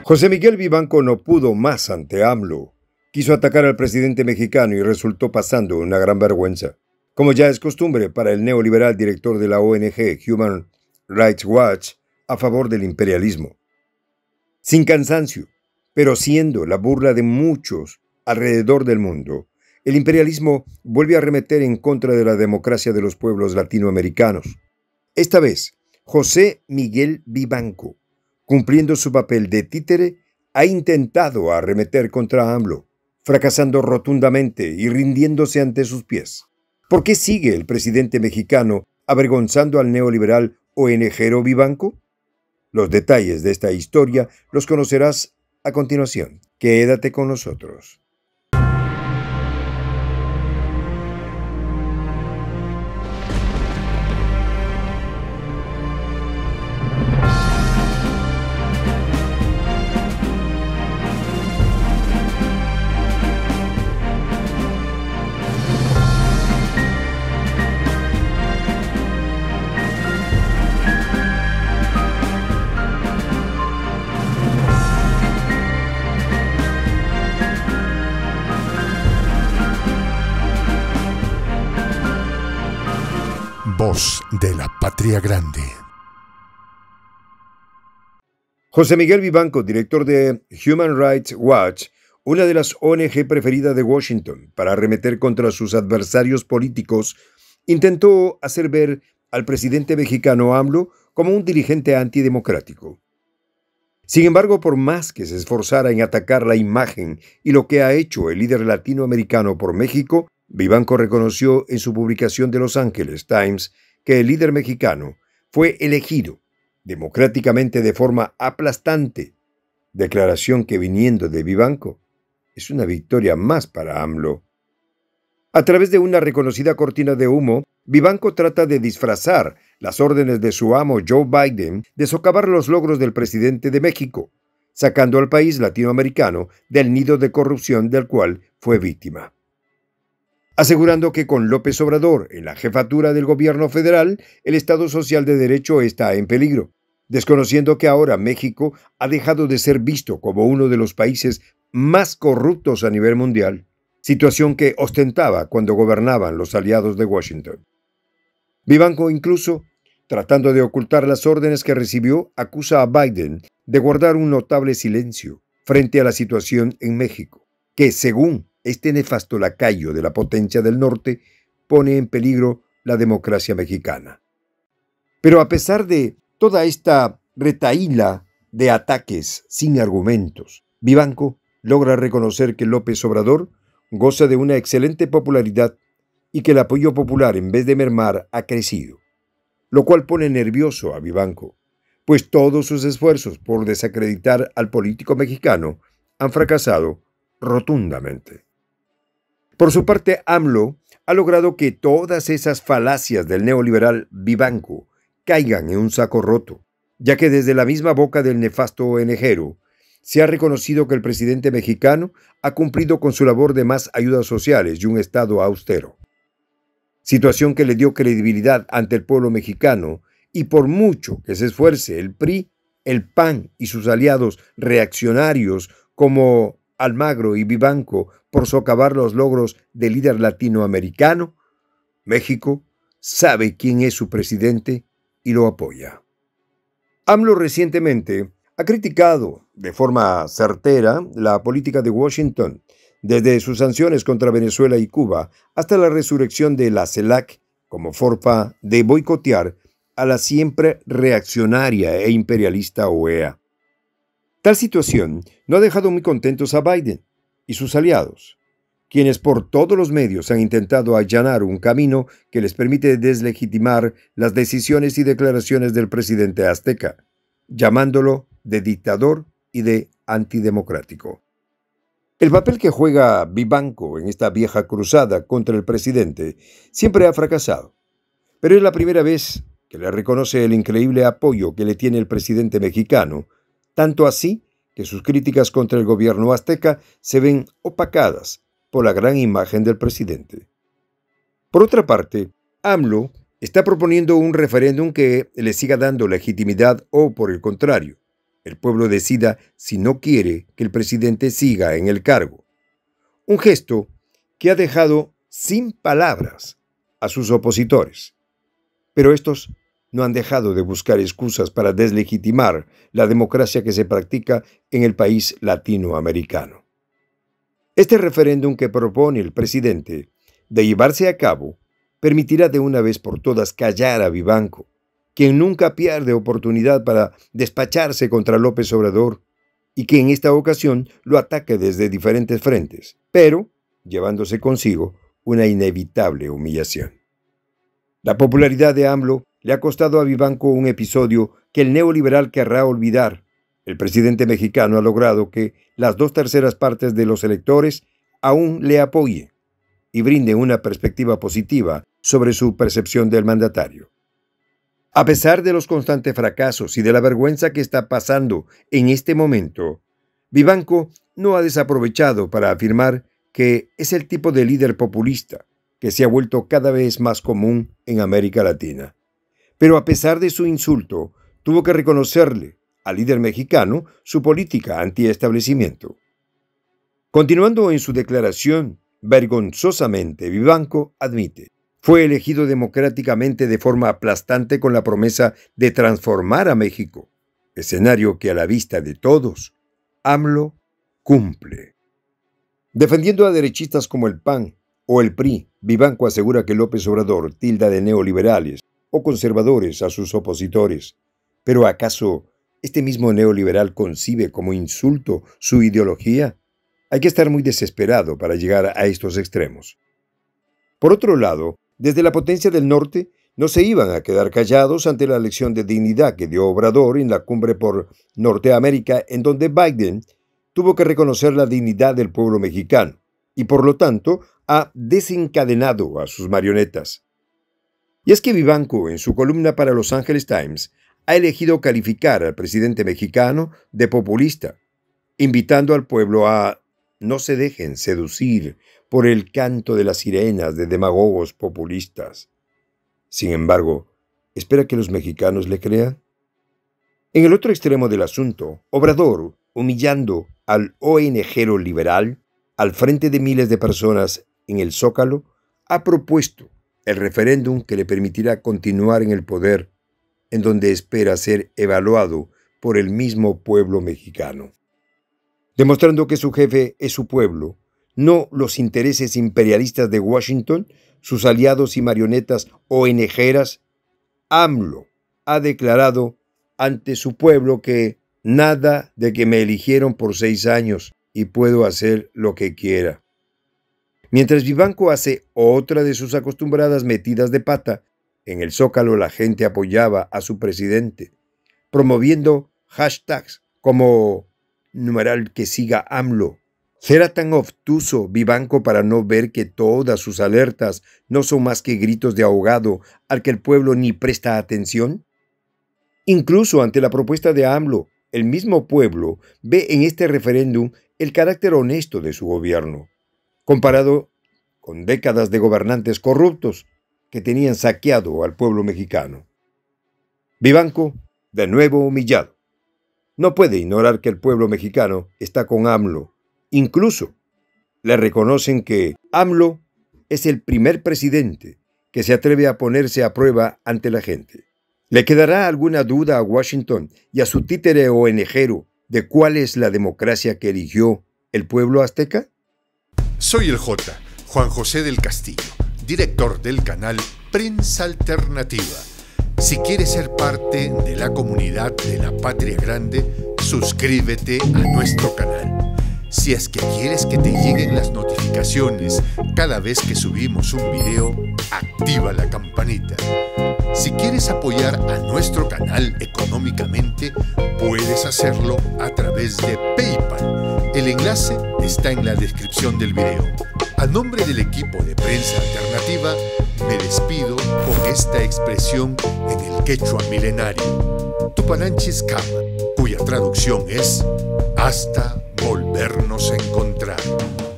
José Miguel Vivanco no pudo más ante AMLO. Quiso atacar al presidente mexicano y resultó pasando una gran vergüenza, como ya es costumbre para el neoliberal director de la ONG Human Rights Watch a favor del imperialismo. Sin cansancio, pero siendo la burla de muchos alrededor del mundo, el imperialismo vuelve a arremeter en contra de la democracia de los pueblos latinoamericanos. Esta vez, José Miguel Vivanco, cumpliendo su papel de títere, ha intentado arremeter contra AMLO, fracasando rotundamente y rindiéndose ante sus pies. ¿Por qué sigue el presidente mexicano avergonzando al neoliberal ONGero Vivanco? Los detalles de esta historia los conocerás a continuación. Quédate con nosotros. Voz de la Patria Grande. José Miguel Vivanco, director de Human Rights Watch, una de las ONG preferidas de Washington para arremeter contra sus adversarios políticos, intentó hacer ver al presidente mexicano AMLO como un dirigente antidemocrático. Sin embargo, por más que se esforzara en atacar la imagen y lo que ha hecho el líder latinoamericano por México, Vivanco reconoció en su publicación de Los Angeles Times que el líder mexicano fue elegido democráticamente de forma aplastante, declaración que viniendo de Vivanco es una victoria más para AMLO. A través de una reconocida cortina de humo, Vivanco trata de disfrazar las órdenes de su amo Joe Biden de socavar los logros del presidente de México, sacando al país latinoamericano del nido de corrupción del cual fue víctima. Asegurando que con López Obrador en la jefatura del gobierno federal, el Estado Social de Derecho está en peligro, desconociendo que ahora México ha dejado de ser visto como uno de los países más corruptos a nivel mundial, situación que ostentaba cuando gobernaban los aliados de Washington. Vivanco, incluso, tratando de ocultar las órdenes que recibió, acusa a Biden de guardar un notable silencio frente a la situación en México, que, según este nefasto lacayo de la potencia del norte, pone en peligro la democracia mexicana. Pero a pesar de toda esta retahíla de ataques sin argumentos, Vivanco logra reconocer que López Obrador goza de una excelente popularidad y que el apoyo popular, en vez de mermar, ha crecido, lo cual pone nervioso a Vivanco, pues todos sus esfuerzos por desacreditar al político mexicano han fracasado rotundamente. Por su parte, AMLO ha logrado que todas esas falacias del neoliberal Vivanco caigan en un saco roto, ya que desde la misma boca del nefasto ONGero se ha reconocido que el presidente mexicano ha cumplido con su labor de más ayudas sociales y un Estado austero. Situación que le dio credibilidad ante el pueblo mexicano y por mucho que se esfuerce el PRI, el PAN y sus aliados reaccionarios como Almagro y Vivanco por socavar los logros del líder latinoamericano, México sabe quién es su presidente y lo apoya. AMLO recientemente ha criticado de forma certera la política de Washington, desde sus sanciones contra Venezuela y Cuba hasta la resurrección de la CELAC como forma de boicotear a la siempre reaccionaria e imperialista OEA. Tal situación no ha dejado muy contentos a Biden y sus aliados, quienes por todos los medios han intentado allanar un camino que les permite deslegitimar las decisiones y declaraciones del presidente azteca, llamándolo de dictador y de antidemocrático. El papel que juega Vivanco en esta vieja cruzada contra el presidente siempre ha fracasado, pero es la primera vez que le reconoce el increíble apoyo que le tiene el presidente mexicano, tanto así que sus críticas contra el gobierno azteca se ven opacadas por la gran imagen del presidente. Por otra parte, AMLO está proponiendo un referéndum que le siga dando legitimidad o, por el contrario, el pueblo decida si no quiere que el presidente siga en el cargo. Un gesto que ha dejado sin palabras a sus opositores. Pero estos no han dejado de buscar excusas para deslegitimar la democracia que se practica en el país latinoamericano. Este referéndum que propone el presidente de llevarse a cabo permitirá de una vez por todas callar a Vivanco, quien nunca pierde oportunidad para despacharse contra López Obrador y que en esta ocasión lo ataque desde diferentes frentes, pero llevándose consigo una inevitable humillación. La popularidad de AMLO le ha costado a Vivanco un episodio que el neoliberal querrá olvidar. El presidente mexicano ha logrado que las 2/3 partes de los electores aún le apoyen y brinden una perspectiva positiva sobre su percepción del mandatario. A pesar de los constantes fracasos y de la vergüenza que está pasando en este momento, Vivanco no ha desaprovechado para afirmar que es el tipo de líder populista que se ha vuelto cada vez más común en América Latina. Pero a pesar de su insulto, tuvo que reconocerle al líder mexicano su política antiestablecimiento. Continuando en su declaración, vergonzosamente Vivanco admite: fue elegido democráticamente de forma aplastante con la promesa de transformar a México, escenario que a la vista de todos, AMLO cumple. Defendiendo a derechistas como el PAN o el PRI, Vivanco asegura que López Obrador tilda de neoliberales o conservadores a sus opositores. ¿Pero acaso este mismo neoliberal concibe como insulto su ideología? Hay que estar muy desesperado para llegar a estos extremos. Por otro lado, desde la potencia del norte no se iban a quedar callados ante la lección de dignidad que dio Obrador en la cumbre por Norteamérica, en donde Biden tuvo que reconocer la dignidad del pueblo mexicano y por lo tanto ha desencadenado a sus marionetas. Y es que Vivanco, en su columna para Los Angeles Times, ha elegido calificar al presidente mexicano de populista, invitando al pueblo a no se dejen seducir por el canto de las sirenas de demagogos populistas. Sin embargo, ¿espera que los mexicanos le crean? En el otro extremo del asunto, Obrador, humillando al ONGero liberal al frente de miles de personas en el Zócalo, ha propuesto el referéndum que le permitirá continuar en el poder, en donde espera ser evaluado por el mismo pueblo mexicano. Demostrando que su jefe es su pueblo, no los intereses imperialistas de Washington, sus aliados y marionetas ONGeras, AMLO ha declarado ante su pueblo que nada de que me eligieron por 6 años y puedo hacer lo que quiera. Mientras Vivanco hace otra de sus acostumbradas metidas de pata, en el Zócalo la gente apoyaba a su presidente, promoviendo hashtags como numeral que siga AMLO. ¿Será tan obtuso Vivanco para no ver que todas sus alertas no son más que gritos de ahogado al que el pueblo ni presta atención? Incluso ante la propuesta de AMLO, el mismo pueblo ve en este referéndum el carácter honesto de su gobierno, comparado con décadas de gobernantes corruptos que tenían saqueado al pueblo mexicano. Vivanco, de nuevo humillado. No puede ignorar que el pueblo mexicano está con AMLO. Incluso le reconocen que AMLO es el primer presidente que se atreve a ponerse a prueba ante la gente. ¿Le quedará alguna duda a Washington y a su títere ONGero de cuál es la democracia que eligió el pueblo azteca? Soy el J, Juan José del Castillo, director del canal Prensa Alternativa. Si quieres ser parte de la comunidad de la Patria Grande, suscríbete a nuestro canal. Si es que quieres que te lleguen las notificaciones cada vez que subimos un video, activa la campanita. Si quieres apoyar a nuestro canal económicamente, puedes hacerlo a través de PayPal. El enlace está en la descripción del video. A nombre del equipo de Prensa Alternativa, me despido con esta expresión en el quechua milenario, Tupananchis Kama, cuya traducción es hasta volvernos a encontrar.